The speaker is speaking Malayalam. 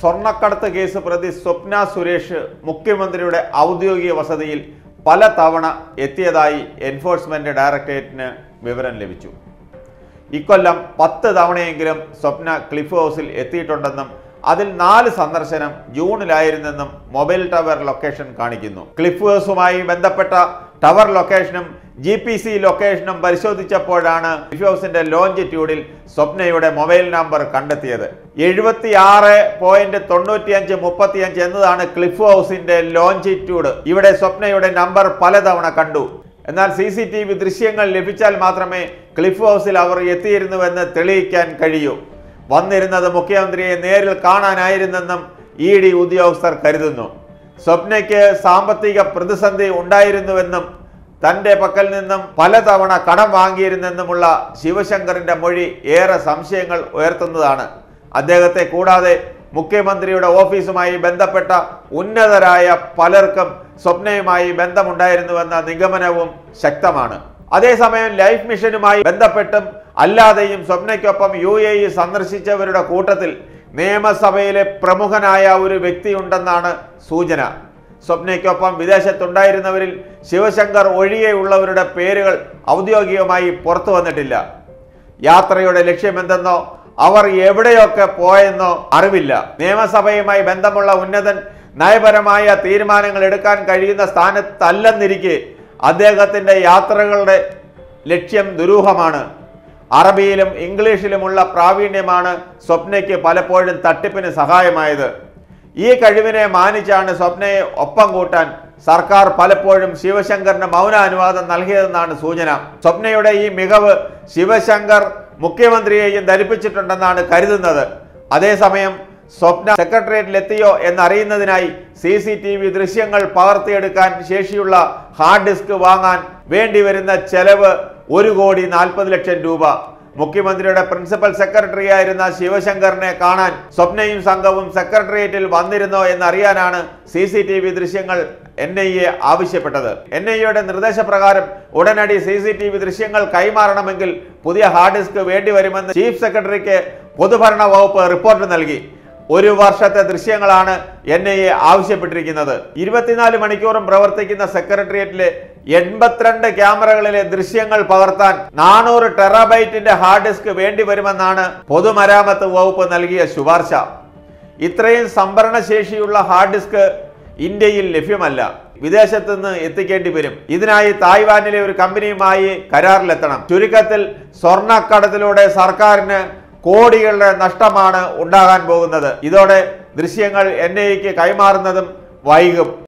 സ്വർണ്ണക്കടത്ത് കേസ് പ്രതി സ്വപ്ന സുരേഷ് മുഖ്യമന്ത്രിയുടെ ഔദ്യോഗിക വസതിയിൽ പല തവണ എത്തിയതായി എൻഫോഴ്സ്മെന്റ് ഡയറക്ടറേറ്റിന് വിവരം ലഭിച്ചു. ഇക്കൊല്ലം 10 തവണയെങ്കിലും സ്വപ്ന ക്ലിഫ് ഹൗസിൽ എത്തിയിട്ടുണ്ടെന്നും അതിൽ 4 സന്ദർശനം ജൂണിലായിരുന്നെന്നും മൊബൈൽ ടവർ ലൊക്കേഷൻ കാണിക്കുന്നു. ക്ലിഫ് ഹൗസുമായി ബന്ധപ്പെട്ട ടവർ ലൊക്കേഷനും GPS ലൊക്കേഷനും പരിശോധിച്ചപ്പോഴാണ് ക്ലിഫ് ഹൗസിന്റെ ലോഞ്ചിറ്റ്യൂഡിൽ സ്വപ്നയുടെ മൊബൈൽ നമ്പർ കണ്ടെത്തിയത്. 76.9535 എന്നതാണ് ക്ലിഫ് ഹൗസിന്റെ ലോഞ്ചിറ്റ്യൂഡ്. ഇവിടെ സ്വപ്നയുടെ നമ്പർ പലതവണ കണ്ടു. എന്നാൽ CCTV ദൃശ്യങ്ങൾ ലഭിച്ചാൽ മാത്രമേ ക്ലിഫ് ഹൗസിൽ അവർ എത്തിയിരുന്നുവെന്ന് തെളിയിക്കാൻ കഴിയൂ. വന്നിരുന്നത് മുഖ്യമന്ത്രിയെ നേരിൽ കാണാനായിരുന്നെന്നും ED ഉദ്യോഗസ്ഥർ കരുതുന്നു. സ്വപ്നയ്ക്ക് സാമ്പത്തിക പ്രതിസന്ധി ഉണ്ടായിരുന്നുവെന്നും തന്റെ പക്കൽ നിന്നും പലതവണ കടം വാങ്ങിയിരുന്നെന്നുമുള്ള ശിവശങ്കറിന്റെ മൊഴി ഏറെ സംശയങ്ങൾ ഉയർത്തുന്നതാണ്. അദ്ദേഹത്തെ കൂടാതെ മുഖ്യമന്ത്രിയുടെ ഓഫീസുമായി ബന്ധപ്പെട്ട ഉന്നതരായ പലർക്കും സ്വപ്നയുമായി ബന്ധമുണ്ടായിരുന്നുവെന്ന നിഗമനവും ശക്തമാണ്. അതേസമയം ലൈഫ് മിഷനുമായി ബന്ധപ്പെട്ടും അല്ലാതെയും സ്വപ്നയ്ക്കൊപ്പം UAE സന്ദർശിച്ചവരുടെ കൂട്ടത്തിൽ നിയമസഭയിലെ പ്രമുഖനായ ഒരു വ്യക്തിയുണ്ടെന്നാണ് സൂചന. സ്വപ്നയ്ക്കൊപ്പം വിദേശത്തുണ്ടായിരുന്നവരിൽ ശിവശങ്കർ ഒഴികെയുള്ളവരുടെ പേരുകൾ ഔദ്യോഗികമായി പുറത്തു വന്നിട്ടില്ല. യാത്രയുടെ ലക്ഷ്യമെന്തെന്നോ അവർ എവിടെയൊക്കെ പോയെന്നോ അറിവില്ല. നിയമസഭയുമായി ബന്ധമുള്ള ഉന്നതൻ നയപരമായ തീരുമാനങ്ങൾ എടുക്കാൻ കഴിയുന്ന സ്ഥാനത്തല്ലെന്നിരിക്കെ അദ്ദേഹത്തിന്റെ യാത്രകളുടെ ലക്ഷ്യം ദുരൂഹമാണ്. അറബിയിലും ഇംഗ്ലീഷിലുമുള്ള പ്രാവീണ്യമാണ് സ്വപ്നയ്ക്ക് പലപ്പോഴും തട്ടിപ്പിന് സഹായമായത്. ഈ കഴിവിനെ മാനിച്ചാണ് സ്വപ്നയെ ഒപ്പം കൂട്ടാൻ സർക്കാർ പലപ്പോഴും ശിവശങ്കറിന് മൗനാനുവാദം നൽകിയതെന്നാണ് സൂചന. സ്വപ്നയുടെ ഈ മികവ് ശിവശങ്കർ മുഖ്യമന്ത്രിയെയും ധരിപ്പിച്ചിട്ടുണ്ടെന്നാണ് കരുതുന്നത്. അതേസമയം സ്വപ്ന സെക്രട്ടേറിയറ്റിലെത്തിയോ എന്നറിയുന്നതിനായി CCTV ദൃശ്യങ്ങൾ പകർത്തിയെടുക്കാൻ ശേഷിയുള്ള ഹാർഡ് ഡിസ്ക് വാങ്ങാൻ വേണ്ടിവരുന്ന ചെലവ് 1,40,00,000 രൂപ. മുഖ്യമന്ത്രിയുടെ പ്രിൻസിപ്പൽ സെക്രട്ടറിയായിരുന്ന ശിവശങ്കറിനെ കാണാൻ സ്വപ്നയും സംഘവും സെക്രട്ടേറിയറ്റിൽ വന്നിരുന്നോ എന്നറിയാനാണ് CCTV ദൃശ്യങ്ങൾ NIA ആവശ്യപ്പെട്ടത്. NIAയുടെ നിർദ്ദേശപ്രകാരം ഉടനടി CCTV ദൃശ്യങ്ങൾ കൈമാറണമെങ്കിൽ പുതിയ ഹാർഡ് ഡിസ്ക് വേണ്ടിവരുമെന്ന് ചീഫ് സെക്രട്ടറിക്ക് പൊതുഭരണ വകുപ്പ് റിപ്പോർട്ട് നൽകി. 1 വർഷത്തെ ദൃശ്യങ്ങളാണ് NIA ആവശ്യപ്പെട്ടിരിക്കുന്നത്. 24 മണിക്കൂറും പ്രവർത്തിക്കുന്ന സെക്രട്ടേറിയറ്റിലെ 82 ക്യാമറകളിലെ ദൃശ്യങ്ങൾ പകർത്താൻ 400 ടെറാബൈറ്റിന്റെ ഹാർഡ് ഡിസ്ക് വേണ്ടിവരുമെന്നാണ് പൊതുമരാമത്ത് വകുപ്പ് നൽകിയ ശുപാർശ. ഇത്രയും സംഭരണ ശേഷിയുള്ള ഹാർഡ് ഡിസ്ക് ഇന്ത്യയിൽ ലഭ്യമല്ല. വിദേശത്ത് നിന്ന് എത്തിക്കേണ്ടി വരും. ഇതിനായി തായ്വാനിലെ ഒരു കമ്പനിയുമായി കരാറിലെത്തണം. ചുരുക്കത്തിൽ സ്വർണ്ണക്കടത്തിലൂടെ സർക്കാരിന് കോടികളുടെ നഷ്ടമാണ് ഉണ്ടാകാൻ പോകുന്നത്. ഇതോടെ ദൃശ്യങ്ങൾ NIAക്ക് കൈമാറുന്നതും വൈകും.